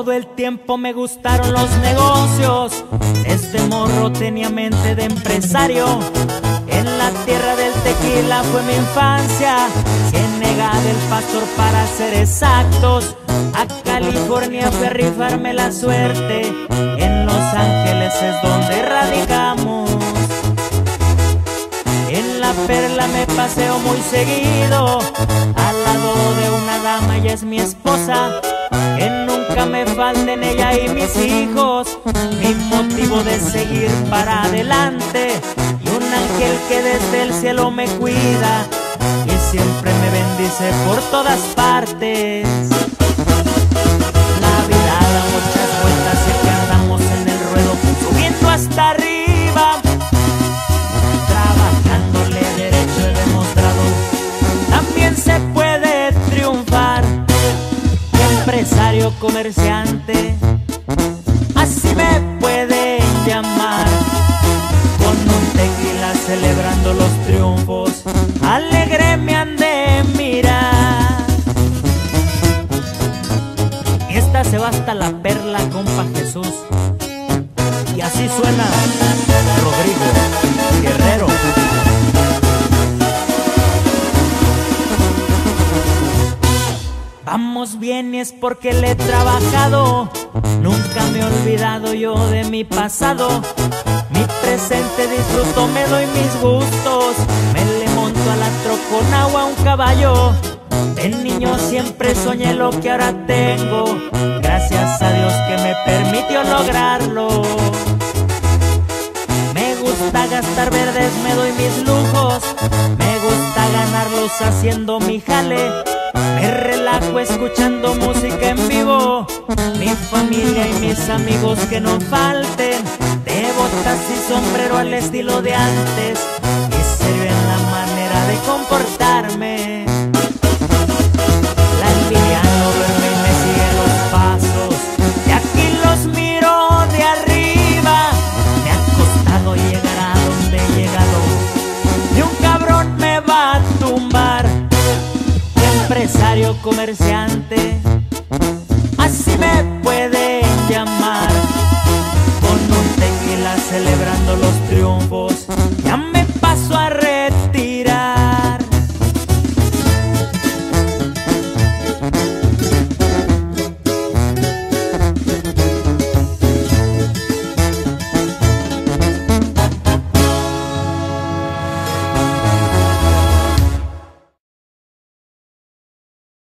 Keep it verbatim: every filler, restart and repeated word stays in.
Todo el tiempo me gustaron los negocios, desde morro tenía mente de empresario. En la tierra del tequila fue mi infancia, Ciénega del Pastor para ser exactos. A California fui a rifarme la suerte, en Los Ángeles es donde radicamos. En La Perla me paseo muy seguido, al lado de una dama, ella es mi esposa. Que nunca me falten ella y mis hijos, mi motivo de seguir para adelante. Y un ángel que desde el cielo me cuida y siempre me bendice por todas partes. La vida da muchas vueltas y que andamos en el ruedo, subiendo hasta arriba, trabajándole derecho he demostrado, también se puede triunfar. Empresario, comerciante, así me pueden llamar. Con un tequila celebrando los triunfos, alegre me han de mirar. Esta se va hasta La Perla, compa Jesús. Y así suena Rodrigo Guerrero. Vamos bien y es porque le he trabajado, nunca me he olvidado yo de mi pasado. Mi presente disfruto, me doy mis gustos, me le monto a la trocona o a un caballo. De niño siempre soñé lo que ahora tengo, gracias a Dios que me permitió lograrlo. Me gusta gastar verdes, me doy mis lujos, me gusta ganarlos haciendo mi jale. Me relajo escuchando música en vivo, mi familia y mis amigos que no falten, de botas y sombrero al estilo de antes, y serio en la manera de comportarme. La envidia no duerme y me sigue los pasos, y aquí los miro de arriba. Me ha costado llegar a donde he llegado, y un cabrón me va a tumbar. Empresario, comerciante,